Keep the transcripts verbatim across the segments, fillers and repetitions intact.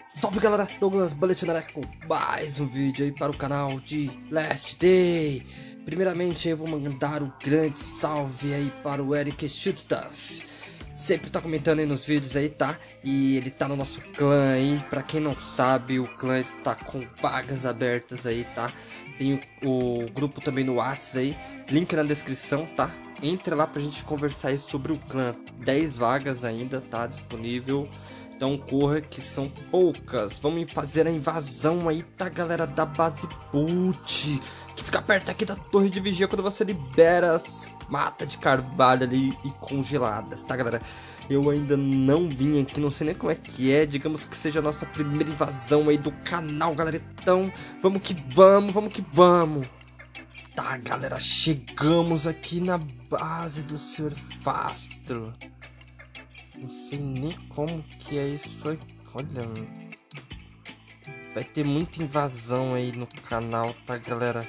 Salve galera, Douglas Baletinaré com mais um vídeo aí para o canal de Last Day. Primeiramente eu vou mandar um grande salve aí para o Eric Shootstuff. Sempre tá comentando aí nos vídeos aí, tá? E ele tá no nosso clã aí. Pra quem não sabe, o clã está com vagas abertas aí, tá? Tem o, o grupo também no WhatsApp aí, link na descrição, tá? Entre lá pra gente conversar aí sobre o clã. dez vagas ainda tá disponível. Então corra que são poucas. Vamos fazer a invasão aí, tá, galera, da base boot, que fica perto aqui da torre de vigia quando você libera as matas de carvalho ali e congeladas, tá, galera? Eu ainda não vim aqui, não sei nem como é que é. Digamos que seja a nossa primeira invasão aí do canal, galera. Então vamos que vamos, vamos que vamos. Tá, galera, chegamos aqui na base do senhor Fastro. Não sei nem como que é isso aqui. Olha, vai ter muita invasão aí no canal, tá, galera?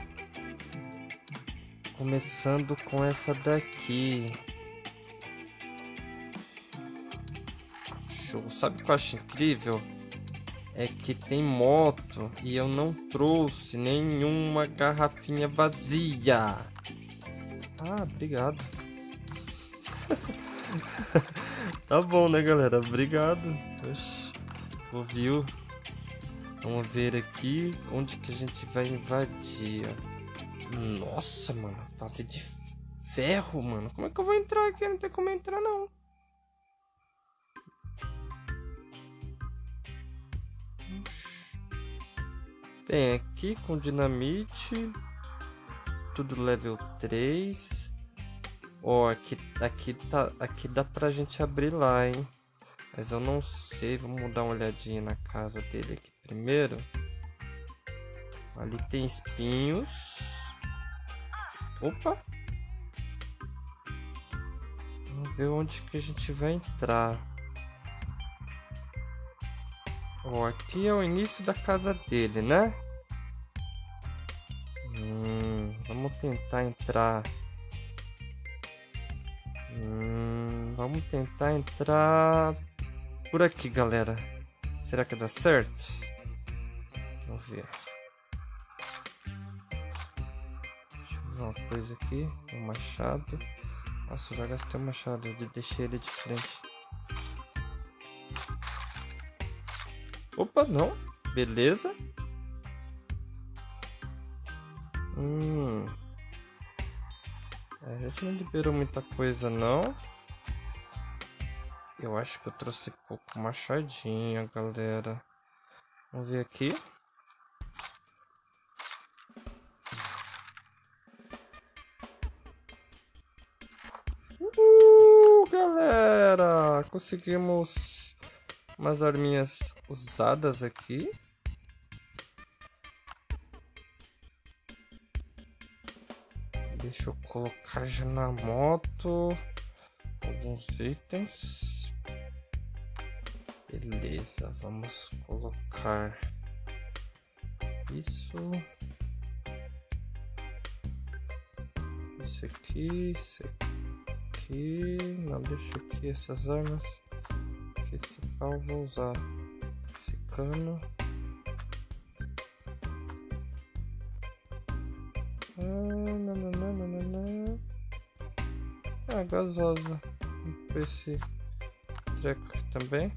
Começando com essa daqui. Show. Sabe o que eu acho incrível? É que tem moto e eu não trouxe nenhuma garrafinha vazia. Ah, obrigado. Tá bom, né, galera? Obrigado. Oxi, ouviu? Vamos ver aqui onde que a gente vai invadir. Nossa, mano, base de ferro, mano. Como é que eu vou entrar aqui? Não tem como entrar, não. Oxi. Bem, aqui com dinamite. Tudo level três. Ó, oh, aqui, aqui, tá, aqui dá pra gente abrir lá, hein? Mas eu não sei, vamos dar uma olhadinha na casa dele aqui primeiro. Ali tem espinhos. Opa! Vamos ver onde que a gente vai entrar. Ó, oh, aqui é o início da casa dele, né? Hum, vamos tentar entrar... Hum, vamos tentar entrar por aqui, galera. Será que dá certo? Vamos ver. Deixa eu ver uma coisa aqui. Um machado. Nossa, eu já gastei o machado. Eu deixei ele de frente. Opa, não. Beleza. Hum... A gente não liberou muita coisa, não. Eu acho que eu trouxe pouco machadinha, galera. Vamos ver aqui. Uh, galera! Conseguimos umas arminhas usadas aqui. Deixa eu colocar já na moto alguns itens. Beleza, vamos colocar isso. Isso aqui, isso aqui. Não, deixa aqui essas armas. Aqui, esse pau, vou usar esse cano. Ah, gasosa. Esse treco aqui também.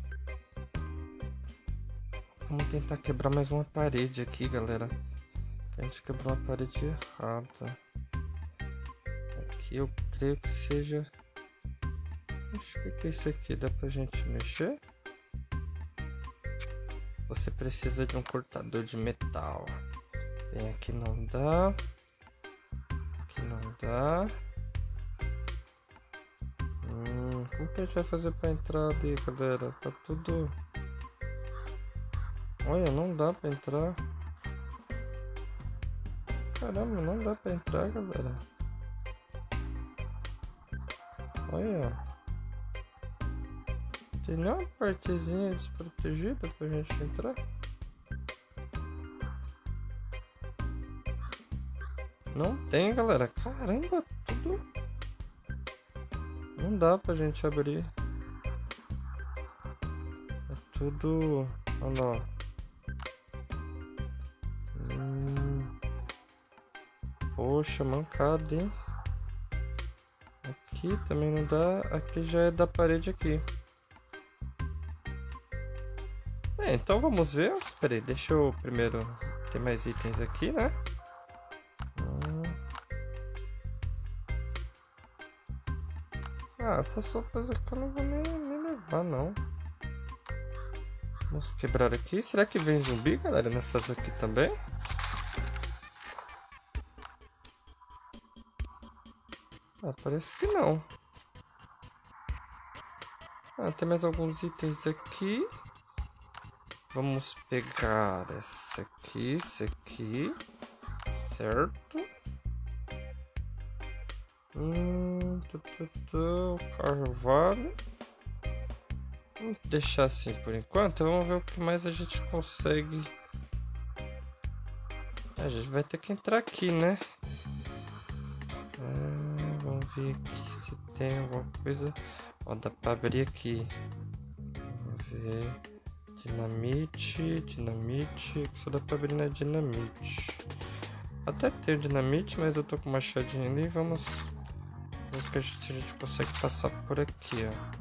Vamos tentar quebrar mais uma parede aqui, galera. A gente quebrou uma parede errada. Aqui eu creio que seja... Acho que, que é isso aqui. Dá pra gente mexer? Você precisa de um cortador de metal. Bem, aqui não dá. Aqui não dá. Hum, como que a gente vai fazer pra entrar ali, galera? Tá tudo... Olha, não dá pra entrar. Caramba, não dá pra entrar, galera. Olha. Tem nenhuma partezinha desprotegida pra gente entrar. Não tem, galera. Caramba, tudo... Não dá pra gente abrir. É tudo Olha lá. Hum. Poxa, mancada, hein? Aqui também não dá. Aqui já é da parede aqui. É, então vamos ver. Pera aí, deixa eu primeiro... Tem mais itens aqui, né? Hum. Ah, essas sopas aqui eu não vou nem, nem levar, não. Vamos quebrar aqui. Será que vem zumbi, galera, nessas aqui também? Ah, parece que não. Ah, tem mais alguns itens aqui. Vamos pegar esse aqui, esse aqui. Certo. Hum, tu, tu, tu, carvalho. Vamos deixar assim por enquanto. Vamos ver o que mais a gente consegue. A gente vai ter que entrar aqui, né? Ah, vamos ver aqui se tem alguma coisa. Ó, dá pra abrir aqui. Vamos ver. Dinamite, dinamite. Só dá pra abrir na dinamite. Até tenho dinamite, mas eu tô com machadinho ali. Vamos ver se a gente consegue passar por aqui, ó.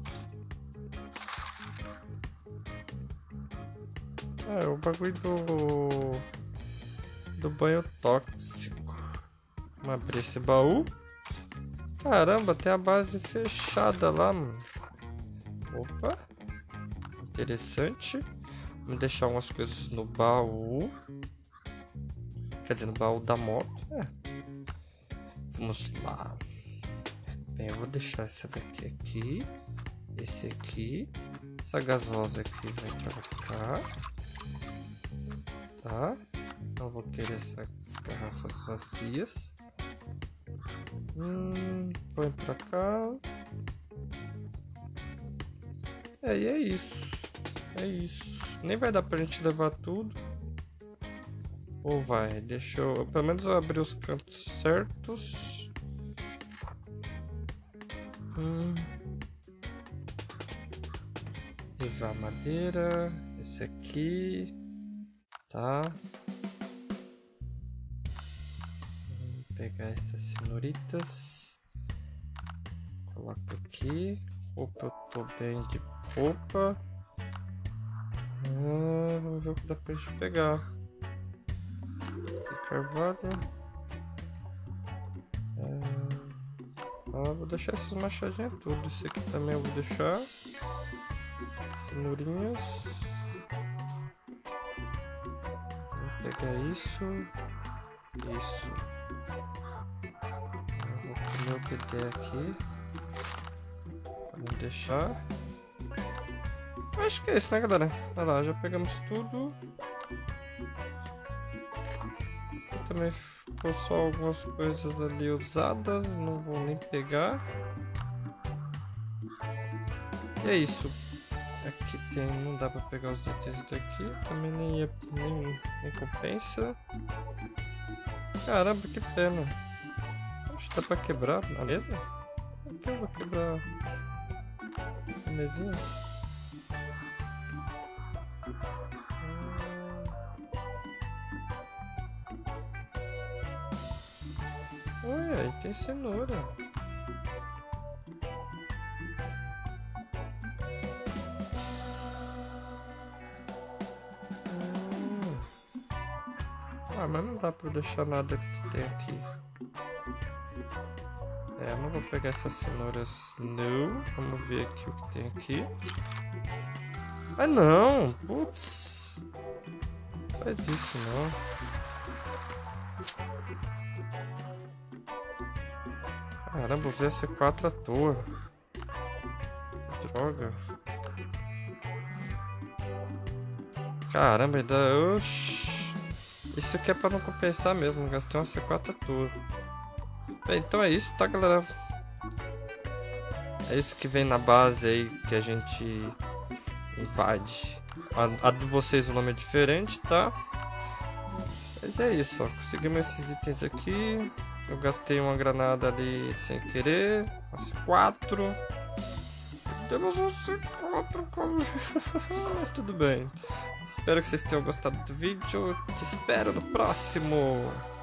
É, o bagulho do... do banho tóxico. Vamos abrir esse baú. Caramba, tem a base fechada lá, mano. Opa. Interessante. Vamos deixar umas coisas no baú. Quer dizer, no baú da moto. É. Vamos lá. Bem, eu vou deixar essa daqui aqui. Esse aqui. Essa gasosa aqui vai pra cá. Tá? Não vou querer essas garrafas vazias. Hum, põe pra cá. É, e é isso. É isso. Nem vai dar pra gente levar tudo. Ou vai? Deixa eu... Pelo menos eu abrir os cantos certos. Hum. Levar madeira. Esse aqui. Tá. Vou pegar essas cenoritas. Coloco aqui. Opa, eu tô bem de roupa. Ah, vamos ver o que dá pra gente pegar. E carvalho. Ah, vou deixar esses machadinhos tudo. Esse aqui também eu vou deixar. Cenourinhas. Vou pegar isso. Isso. Eu vou comer o que der aqui. Vamos deixar. Acho que é isso, né, galera? Olha lá, já pegamos tudo. Aqui também ficou só algumas coisas ali usadas. Não vou nem pegar. E é isso. Aqui tem... Não dá pra pegar os itens daqui. Também nem, é, nem, nem compensa. Caramba, que pena. Acho que dá pra quebrar a mesa. Então eu vou quebrar a mesinha. Olha, aí tem cenoura. Hum. Ah, mas não dá pra deixar nada que tem aqui. É, eu não vou pegar essas cenouras, não. Vamos ver aqui o que tem aqui. Ah, não! Putz! Faz isso, não. Caramba, usei a C quatro à toa. Droga. Caramba, ainda... Oxi. Isso aqui é pra não compensar mesmo. Gastei uma C quatro à toa. Bem, então é isso, tá, galera? É isso que vem na base aí que a gente invade. A, a de vocês o nome é diferente, tá? Mas é isso, ó. Conseguimos esses itens aqui. Eu gastei uma granada ali sem querer. Uma C quatro. Temos um C quatro. outro como... Mas tudo bem. Espero que vocês tenham gostado do vídeo. Te espero no próximo.